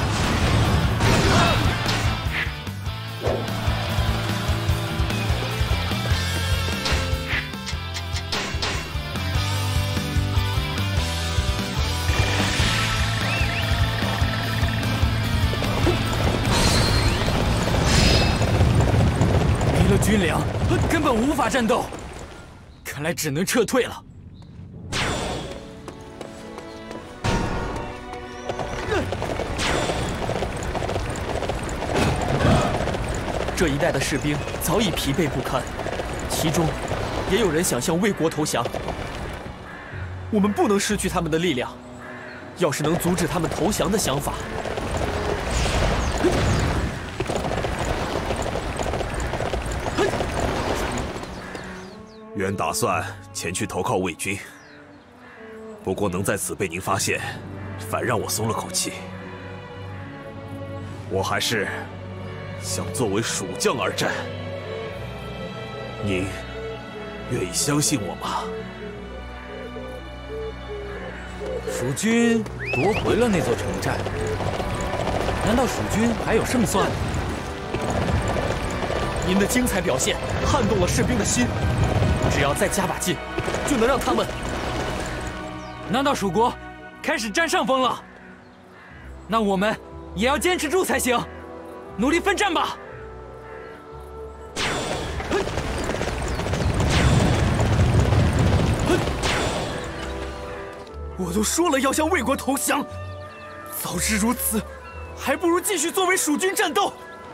没了军粮，根本无法战斗，看来只能撤退了。 这一带的士兵早已疲惫不堪，其中也有人想向魏国投降。我们不能失去他们的力量，要是能阻止他们投降的想法， 原打算前去投靠魏军，不过能在此被您发现，反让我松了口气。我还是想作为蜀将而战，您愿意相信我吗？ 蜀军夺回了那座城寨，难道蜀军还有胜算？ 您的精彩表现撼动了士兵的心，只要再加把劲，就能让他们…… 难道蜀国开始占上风了？那我们也要坚持住才行，努力奋战吧！ 我都说了要向魏国投降，早知如此，还不如继续作为蜀军战斗。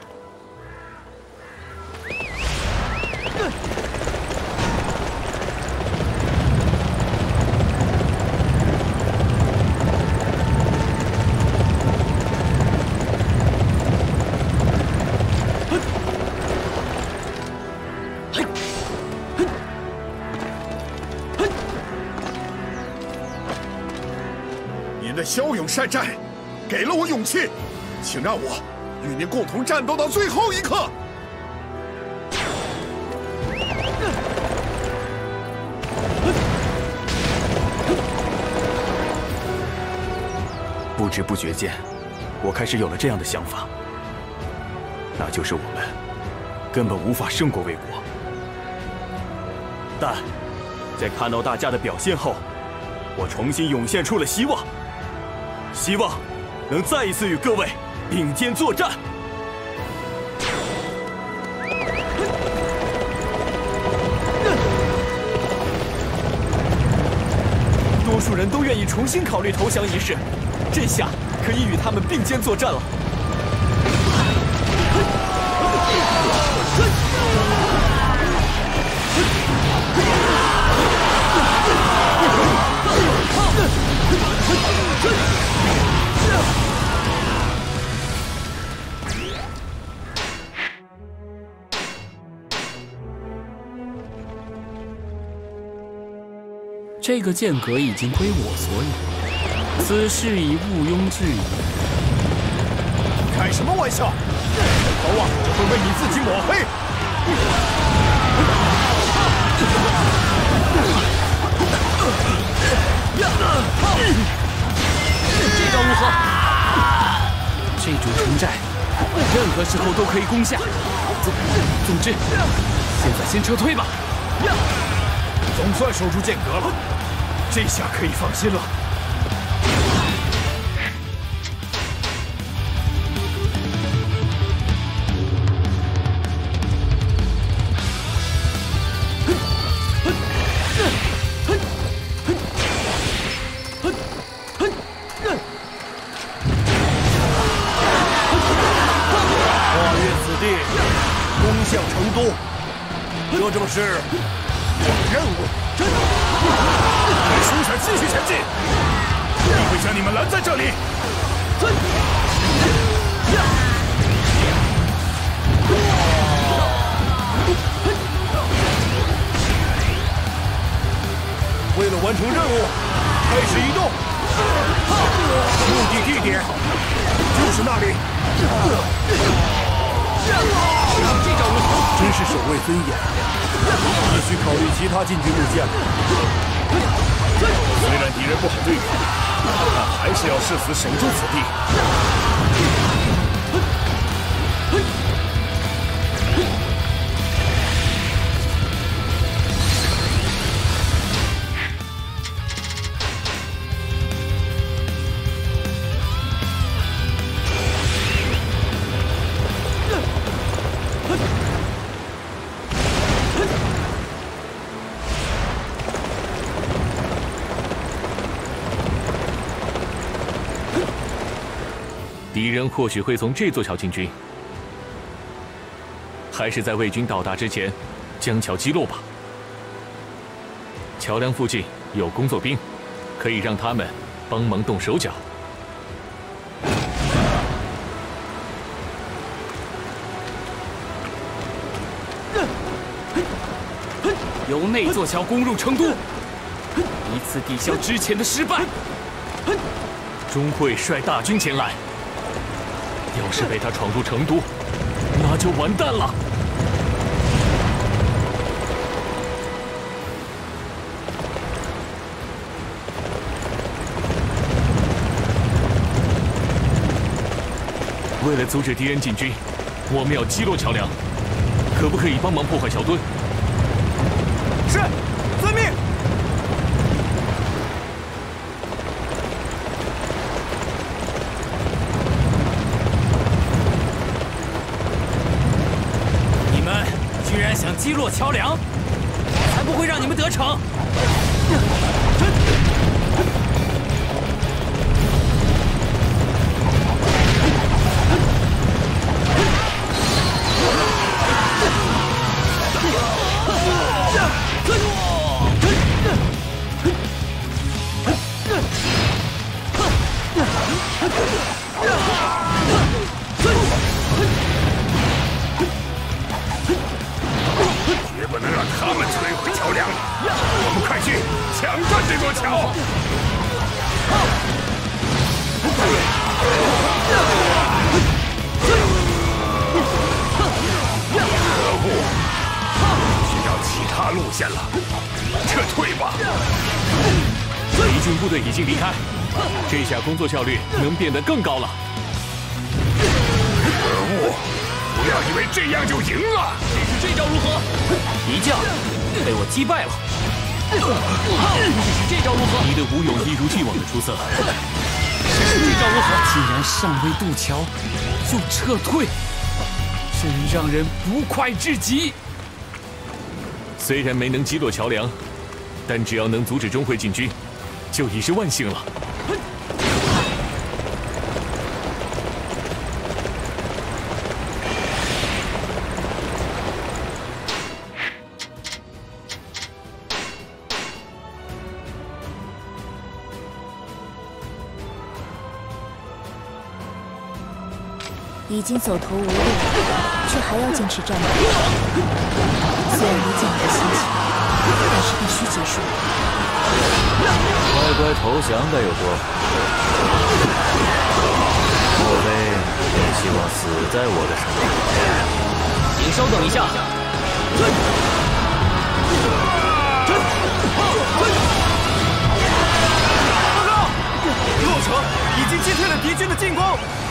您的骁勇善战，给了我勇气，请让我与您共同战斗到最后一刻。 不知不觉间，我开始有了这样的想法，那就是我们根本无法胜过魏国。但在看到大家的表现后，我重新涌现出了希望，希望能再一次与各位并肩作战。 多数人都愿意重新考虑投降一事，这下可以与他们并肩作战了。 这个剑阁已经归我所有，此事已毋庸置疑。 开什么玩笑！好啊，只会为你自己抹黑。 这招如何？这主城寨，任何时候都可以攻下。总之，现在先撤退吧。 总算守住剑阁了，这下可以放心了。 跨越此地，攻向成都，这正是任务。 给蜀犬继续前进，我必会将你们拦在这里。 为了完成任务，开始移动。目的地点就是那里。 这招如何？ 真是守卫森严，必须考虑其他进军路线了。 虽然敌人不好对付，但还是要誓死守住此地。 敌人或许会从这座桥进军， 还是在魏军到达之前，将桥击落吧。桥梁附近有工作兵，可以让他们帮忙动手脚。 由内座桥攻入成都，以此抵消之前的失败。 钟会率大军前来，要是被他闯入成都，那就完蛋了。为了阻止敌人进军，我们要击落桥梁，可不可以帮忙破坏桥墩？ 是，遵命。 你们居然想击落桥梁，我才不会让你们得逞！ 绝不能让他们摧毁桥梁！我们快去抢占这座桥！可恶！需要其他路线了，撤退吧！ 敌军部队已经离开，这下工作效率能变得更高了。 可恶！不要以为这样就赢了！ 试试这招如何？ 敌将被我击败了。 试试这招如何？ 你的武勇一如既往的出色。 试试这招如何？ 竟然尚未渡桥就撤退，真让人不快至极。 虽然没能击落桥梁，但只要能阻止钟会进军，就已是万幸了。 已经走投无路，却还要坚持战斗。虽然理解你的心情，但是必须结束。 乖乖投降该有多好？莫非你希望死在我的手上？ 请稍等一下。 报告，洛城已经击退了敌军的进攻。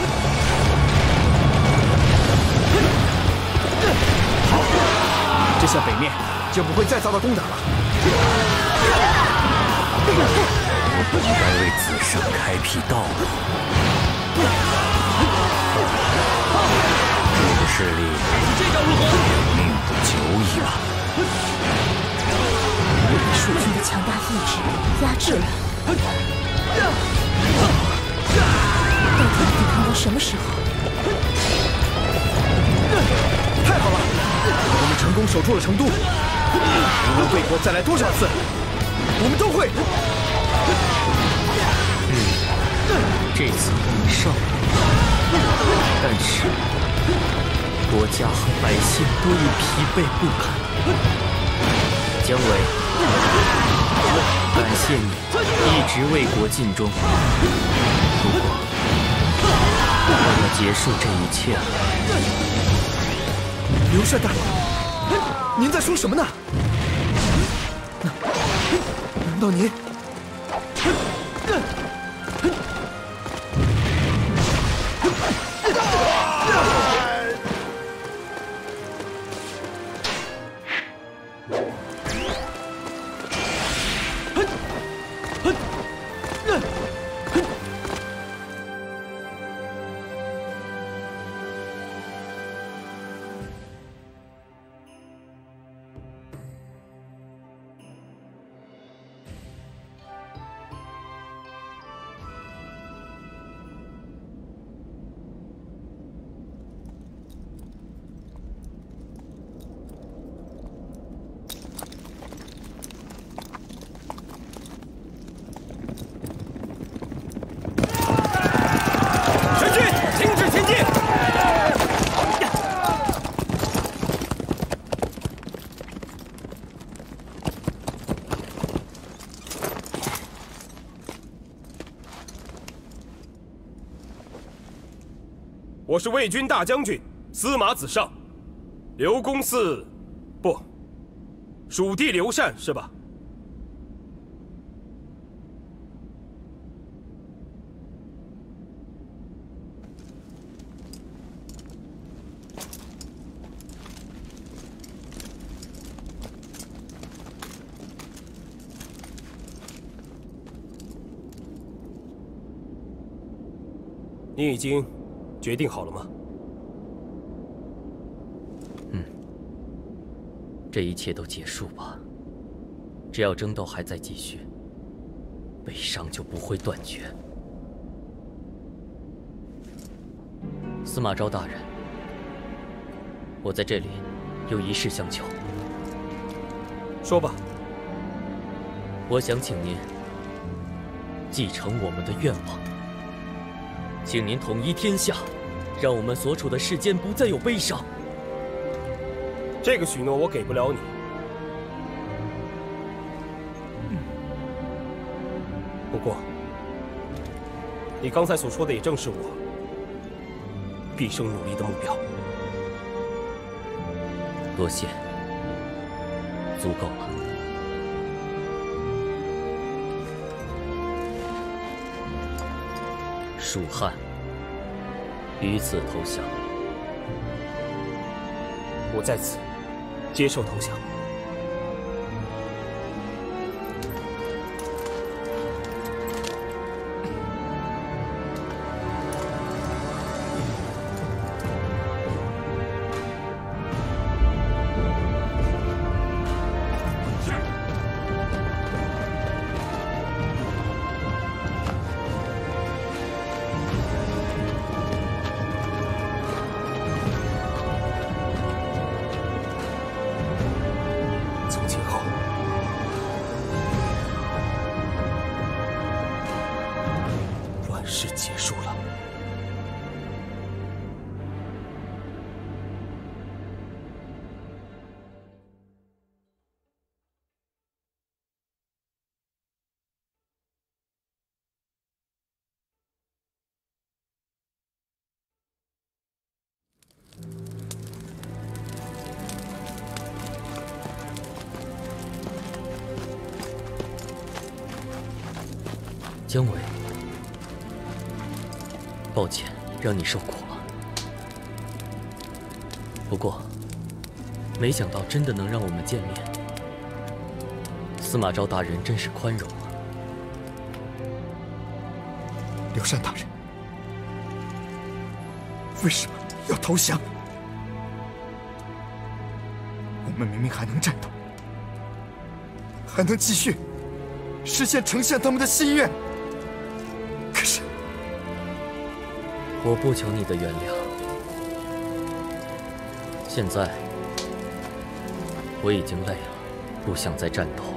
好，这下北面就不会再遭到攻打了。 应该为子尚开辟道路。这个势力命不久矣吧？ 我被蜀军的强大意志压制了，到底要抵抗到什么时候？ 太好了，我们成功守住了成都。无论魏国再来多少次，我们都会。 这次我们胜了，但是国家和百姓都已疲惫不堪。姜维，感谢你一直为国尽忠。不过，我要结束这一切了。 刘禅大人，您在说什么呢？难道您？ 我是魏军大将军司马子尚，刘公嗣，不，蜀地刘禅是吧？你已经决定好了吗？ 这一切都结束吧。只要争斗还在继续，悲伤就不会断绝。司马昭大人，我在这里有一事相求。 说吧。 我想请您继承我们的愿望。请您统一天下，让我们所处的世间不再有悲伤。 这个许诺我给不了你。不过，你刚才所说的也正是我毕生努力的目标。 多谢，足够了。蜀汉于此投降。 我在此接受投降。 姜维，抱歉让你受苦了。不过，没想到真的能让我们见面。司马昭大人真是宽容啊！ 刘禅大人，为什么要投降？我们明明还能战斗，还能继续实现丞相他们的心愿。可是， 我不求你的原谅。现在，我已经累了，不想再战斗了。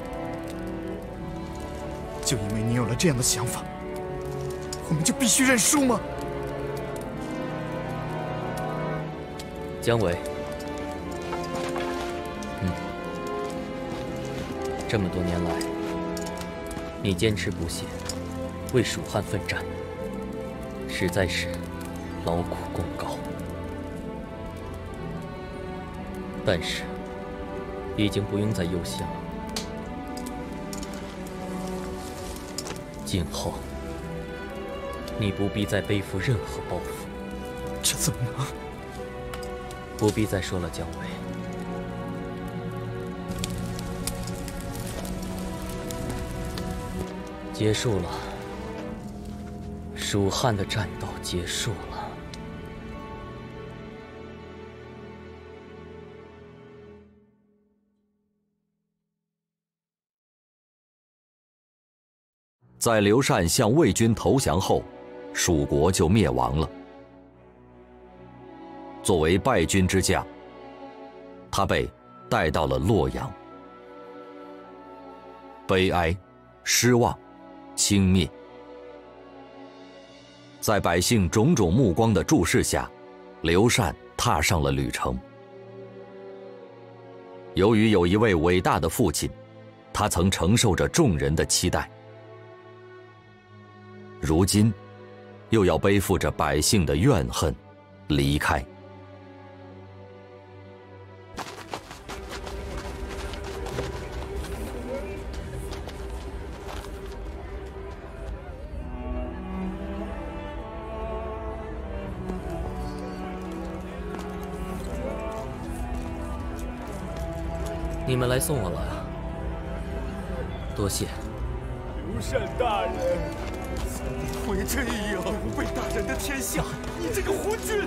就因为你有了这样的想法，我们就必须认输吗？ 姜维，这么多年来，你坚持不懈，为蜀汉奋战，实在是劳苦功高。但是，已经不用再忧心了。今后，你不必再背负任何包袱。 这怎么能？ 不必再说了，姜维。结束了，蜀汉的战斗结束了。 在刘禅向魏军投降后，蜀国就灭亡了。作为败军之将，他被带到了洛阳。悲哀、失望、轻蔑，在百姓种种目光的注视下，刘禅踏上了旅程。由于有一位伟大的父亲，他曾承受着众人的期待，如今又要背负着百姓的怨恨离开。 你们来送我了啊，多谢。 刘禅大人，怎么会这样？刘备大人的天下，你这个昏君！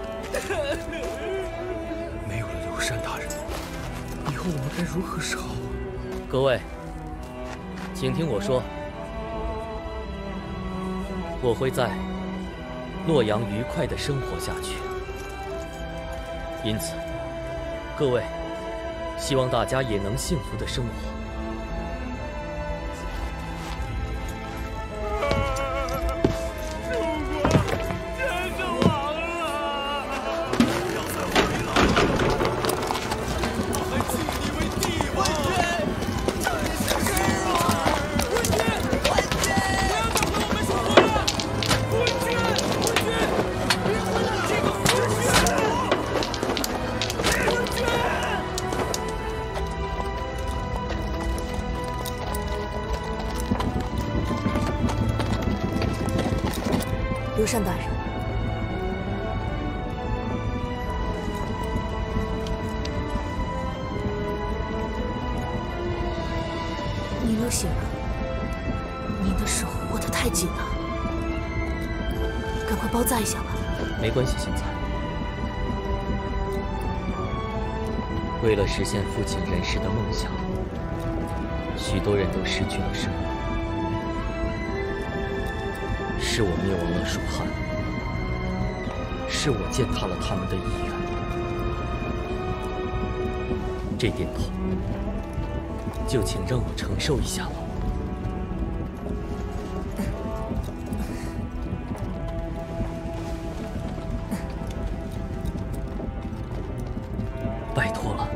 没有了刘禅大人，以后我们该如何是好？ 各位，请听我说，我会在洛阳愉快地生活下去。因此，各位。希望大家也能幸福的生活。 楚国真的亡了！不要再回来！我们敬你为帝王！真是失望！昏君，昏君，不要再和我们说话了！昏君，昏君，别回来了！这个昏君！昏君！ 刘禅大人，您都醒了，您的手握得太紧了，赶快包扎一下吧。 没关系，现在为了实现父亲人世的梦想，许多人都失去了生命。是我灭亡了蜀汉，是我践踏了他们的意愿。这点痛，就请让我承受一下吧。拜托了。